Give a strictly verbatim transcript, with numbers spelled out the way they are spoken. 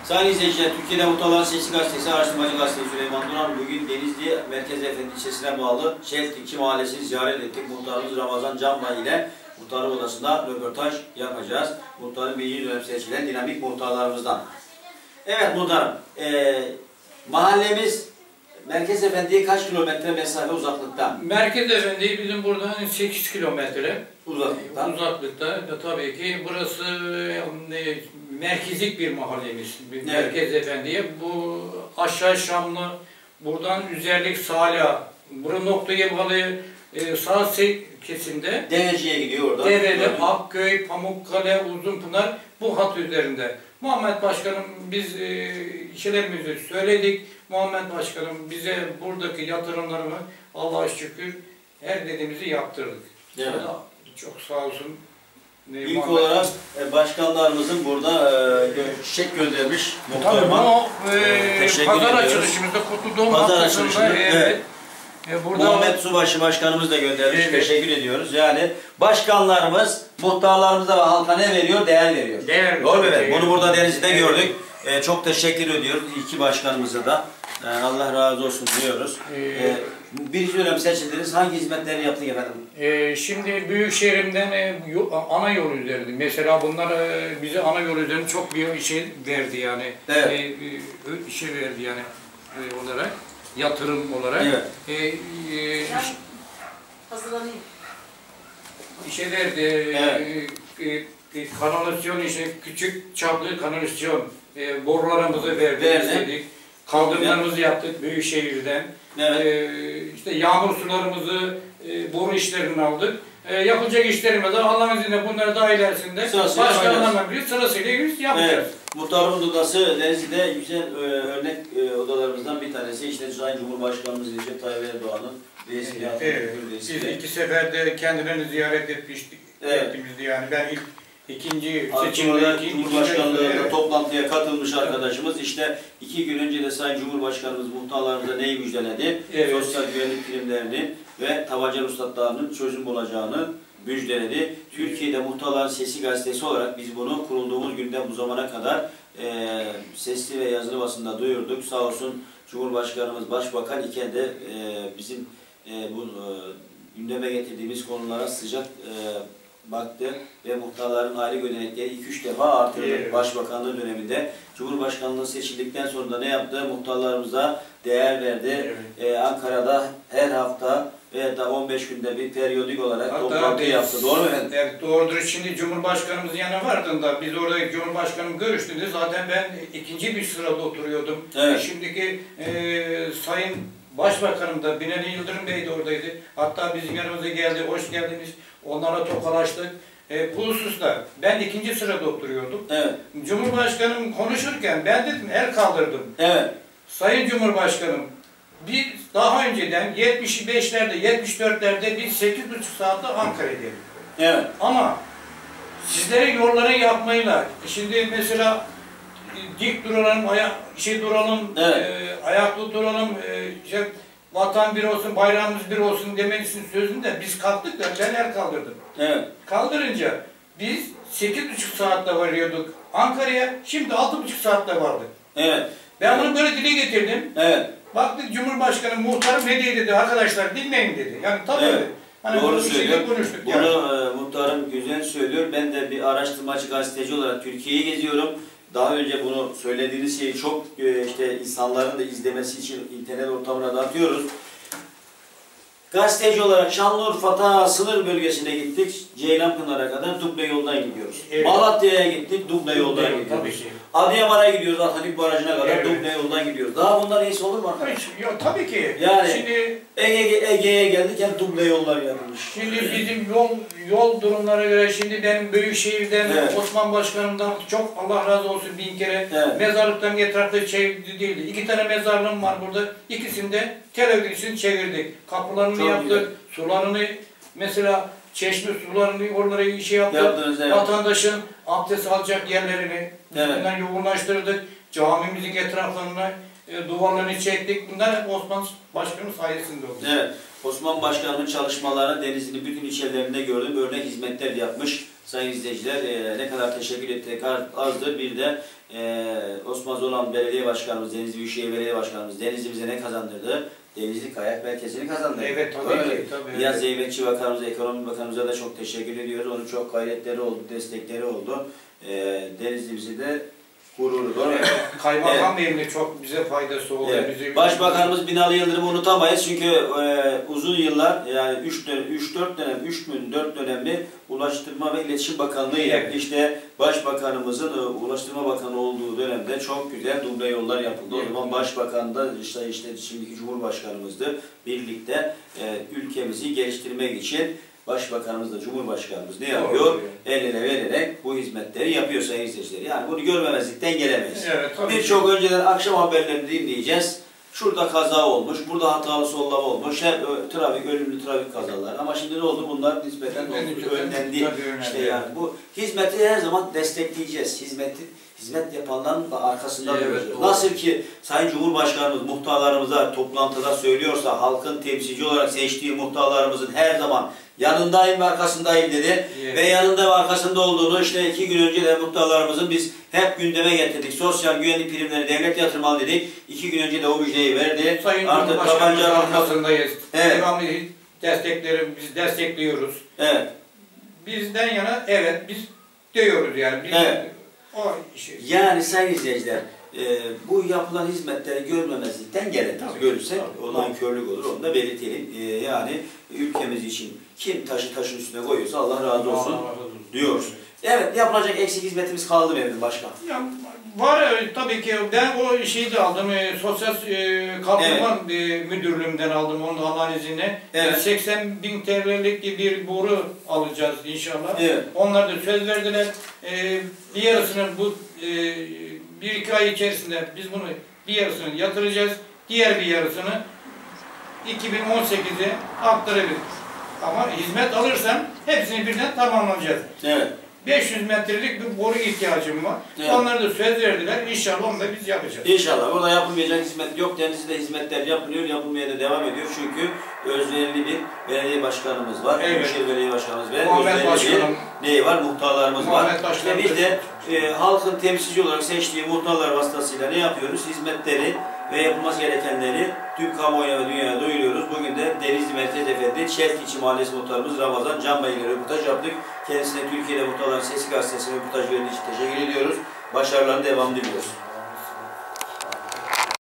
Sayın izleyiciler, Türkiye'de Muhtarların Sesi Gazetesi, Araştırmacı Gazetesi Süleyman Duran bugün Denizli Merkez Efendi ilçesine bağlı Şehirtikçi Mahallesi'ni ziyaret ettik. Muhtarımız Ramazan Canbay ile Muhtarlık Odası'nda röportaj yapacağız. Muhtarın birinci dönem seçilen dinamik muhtarlarımızdan. Evet muhtarım, ee, mahallemiz Merkez Efendi'ye kaç kilometre mesafe uzaklıkta? Merkez Efendi bizim buradan sekiz kilometre uzaklıkta. Uzaklıkta. Tabii ki burası e, merkezlik bir mahallemiz. Evet. Merkez Efendi'ye. Bu aşağı Şamlı, buradan Üzerlik Salih, bu noktaya bağlı e, sağ kesimde Deveci'ye gidiyor orada. Develi, Akköy, Pamukkale, Uzunpınar bu hat üzerinde. Muhammed Başkanım biz e, işlerimizi söyledik. Muhammed Başkanım bize buradaki yatırımlarımı Allah'a şükür her dediğimizi yaptırdık. Evet. Çok sağ olsun. İlk Muhammed olarak e, başkanlarımızın burada e, çiçek göndermiş. Tabii bunu e, pazar açılışımızda Kutlu Doğum Haftası'nda evet. Evet. E, burada Muhammed Subaşı Başkanımız da göndermiş. Evet. Teşekkür ediyoruz. Yani başkanlarımız muhtarlarımıza ve halka ne veriyor? Değer veriyor. Değer. Doğru mu? Evet. Bunu burada Denizli'de evet. gördük. E, çok teşekkür ediyoruz iki başkanımıza da. E, Allah razı olsun diyoruz. Ee, e, birinci dönem seçildiniz. Hangi hizmetleri yaptık efendim? E, şimdi Büyükşehir'imden e, ana yol üzerinde. Mesela bunlar e, bize ana yol üzerinde çok bir şey verdi yani. Evet. E, e, şey verdi yani e, olarak. Yatırım olarak. Evet. E, e, Hazırlanayım. İşe verdi. Evet. E, e, kanalizasyon işte küçük çaplı kanalizasyon e, borularımızı verdi. Verdi. Kaldırımlarımızı evet. yaptık Büyükşehir'den. Evet. E, işte yağmur sularımızı e, boru işlerini aldık. E, yapılacak işlerimizi Allah'ın izniyle bunları daha ilerisinde başkanlarla birlikte sırasıyla yapacağız. Evet. Muhtarımız Odası Denizli'de güzel e, örnek e, odalarımızdan bir tanesi. İşte Sayın Cumhurbaşkanımız Recep Tayyip Erdoğan'ın resmi evet. evet. Biz iki seferde kendilerini ziyaret etmiştik. Evet. Ettiğimizdi yani. Ben ilk ikinci seçimde Cumhurbaşkanlığı'nda toplantıya katılmış arkadaşımız. İşte iki gün önce de Sayın Cumhurbaşkanımız muhtarlarımıza neyi müjdeledi? Evet. Sosyal güvenlik primlerini ve tabanca ruhsatlarının çözüm bulacağını müjdeledi. Türkiye'de Muhtarların Sesi Gazetesi olarak biz bunu kurulduğumuz günden bu zamana kadar e, sesli ve yazılı basında duyurduk. Sağ olsun Cumhurbaşkanımız Başbakan iken de e, bizim e, bu e, gündeme getirdiğimiz konulara sıcak e, baktı ve muhtarların aylık ödenekleri iki üç defa artırdı. Evet. Başbakanlığı döneminde Cumhurbaşkanlığı seçildikten sonra da ne yaptı? Muhtarlarımıza değer verdi. Evet. Ee, Ankara'da her hafta veya da on beş günde bir periyodik olarak hatta toplantı yaptı. Doğru mu efendim? Evet doğrudur. Şimdi Cumhurbaşkanımızın yanına vardığında biz orada Cumhurbaşkanım görüştüğünde zaten ben ikinci bir sırada oturuyordum. Evet. Şimdiki e, Sayın Başbakanım da Binali Yıldırım Bey de oradaydı. Hatta bizim yanımıza geldi, hoş geldiniz. Onlara tokalaştık. E, bu hususta ben ikinci sırada oturuyordum. Evet. Cumhurbaşkanım konuşurken ben dedim el kaldırdım. Evet. Sayın Cumhurbaşkanım biz daha önceden yetmiş beşlerde, yetmiş dörtlerde biz sekiz buçuk saatte Ankara'daydık. Evet. Ama sizlere yolları yapmayla, şimdi mesela dik duralım, aya, şey duralım, evet. e, ayakta duralım, e, işte, vatan bir olsun, bayrağımız bir olsun demelisin sözünü de biz kalktık da ben el kaldırdım. Evet. Kaldırınca biz sekiz buçuk saatte varıyorduk Ankara'ya, şimdi altı buçuk saatte vardık. Evet. Ben evet. bunu böyle dile getirdim. Evet. Baktık Cumhurbaşkanı muhtarım ne diye dedi, arkadaşlar dinleyin dedi. Yani tabii evet. hani doğru söylüyor. Konuştuk bunu yani. e, muhtarım güzel söylüyor. Ben de bir araştırmacı gazeteci olarak Türkiye'yi geziyorum. Daha önce bunu söylediğiniz şeyi çok işte insanların da izlemesi için internet ortamına da atıyoruz. Gazeteci olarak Şanlıurfa sınır bölgesine gittik. Ceylanpınar'a kadar duble yoldan gidiyoruz. Evet. Malatya'ya gittik, duble yoldan evet, gidiyoruz. Adıyaman'a gidiyoruz, Atatürk Barajı'na kadar evet. duble yoldan gidiyoruz. Daha bundan iyisi olur mu arkadaş? Yok tabii ki. Yani şimdi Ege'ye Ege geldikken duble yollar yapılmış. Şimdi bizim yol yol durumlara göre şimdi benim Büyükşehir'den evet. Osman Başkanım'dan çok Allah razı olsun bin kere evet. mezarlıktan etrafta çevirdi değildi. İki tane mezarlığım var burada. İkisinde televizyon çevirdik. Kapılarını çok yaptık, güzel. Sularını mesela çeşme sularını oraları şey yaptık. Yaptınız, evet. Vatandaşın abdest alacak yerlerini evet. bundan yoğunlaştırdık. Camimizin etraflarına e, duvarlarını çektik. Bunlar hep Osman Başkan'ın sayesinde oldu. Evet. Osman Başkan'ın çalışmalarını Denizli'nin bütün ilçelerinde gördüm. Örnek hizmetler yapmış. Sayın izleyiciler e, ne kadar teşekkür ettik azdır. Bir de Ee, Osman Zolan Belediye Başkanımız, Denizli Büyükşehir Belediye Başkanımız Denizli bize ne kazandırdı? Denizli Kayak Merkezi'ni kazandırdı. Evet tabii ki. Tabii, Nihat evet. Zeybekçi Bakanımıza, Ekonomi Bakanımıza da çok teşekkür ediyoruz. Onun çok gayretleri oldu, destekleri oldu. Ee, Denizli bizi de gururu, doğru mu? Kaymakam Bey'in de çok bize faydası oldu. Evet. Bize Başbakanımız Binali Yıldırım'ı unutamayız çünkü e, uzun yıllar yani üç dört dönem, üç dönem, dört dönemli Ulaştırma ve İletişim Bakanlığı yaptı. Evet. İşte Başbakanımızın e, Ulaştırma Bakanı olduğu dönemde çok güzel duble yollar yapıldı. Evet. O zaman Başbakan da işte, işte şimdiki Cumhurbaşkanımızdı. Birlikte e, ülkemizi geliştirmek için Başbakanımız da Cumhurbaşkanımız ne yapıyor? Doğru. El ele vererek bu hizmetleri yapıyor sayın izleyiciler. Yani bunu görmemezlikten gelemeyiz. Evet, birçok önceden akşam haberlerini dinleyeceğiz. Şurada kaza olmuş, burada hatalı sollama olmuş, hep trafik, ölümlü trafik kazalar. Ama şimdi ne oldu? Bunlar nispeten önlendi. İşte yani bu hizmeti her zaman destekleyeceğiz. Hizmeti hizmet yapanların da arkasında evet, duracağız. Nasıl ki Sayın Cumhurbaşkanımız muhtarlarımıza toplantıda söylüyorsa, halkın temsilci olarak seçtiği muhtarlarımızın her zaman yanındayım ve arkasındayım dedi. Evet. Ve yanında ve arkasında olduğunu işte iki gün önce de muhtarlarımızın biz hep gündeme getirdik. Sosyal güvenlik primleri devlet yatırmalı dedik. İki gün önce de o müjdeyi verdi. Sayın Cumhurbaşkanımızın arkasındayız. Evet. Devamlı destekleri biz destekliyoruz. Evet. Bizden yana evet biz diyoruz yani. Biz evet. O işi. Yani sayın izleyiciler e, bu yapılan hizmetleri görmemezlikten gelemez. Görürsek olan körlük olur. Onu da belirtelim. E, yani ülkemiz için kim taşı taşın üstüne koyuyorsa Allah razı olsun Allah razı olsun diyoruz. Evet, yapılacak eksik hizmetimiz kaldı benim başkan. Ya, var tabii ki. Ben o şeyi de aldım. E, sosyal e, kalkınma evet. e, müdürlüğümden aldım onun analizini. Evet. E, seksen bin T L'lik bir boru alacağız inşallah. Evet. Onlar da söz verdiler. E, bir yarısını bu e, bir iki ay içerisinde biz bunu bir yarısını yatıracağız. Diğer bir yarısını iki bin on sekize aktarabiliriz. Ama hizmet alırsam hepsini birden tamamlayacağız. Evet. beş yüz metrelik bir boru ihtiyacım var. Evet. Onları da söz verdiler. İnşallah onu da biz yapacağız. İnşallah. Burada yapılmayacak hizmet yok. Denizli'de hizmetler yapılıyor, yapılmaya da devam ediyor. Çünkü özverili bir belediye başkanımız var. Evet. Büyükşehir Belediye Başkanımız ve özverili bir neyi var? Muhtarlarımız Muhammed var. İşte biz de e, halkın temsilci olarak seçtiği muhtarlar vasıtasıyla ne yapıyoruz? Hizmetleri ve yapılması gerekenleri tüm kamuoyuna ve dünyaya duyuruyoruz. Bugün de Denizli Merkez Efendi Çeltikçi Mahallesi muhtarımız Ramazan Can Bey ile röportaj yaptık. Kendisine Türkiye'de Muhtarların Sesi Gazetesi'ne röportaj verdiği için teşekkür ediyoruz. Başarılarının devamını diliyoruz.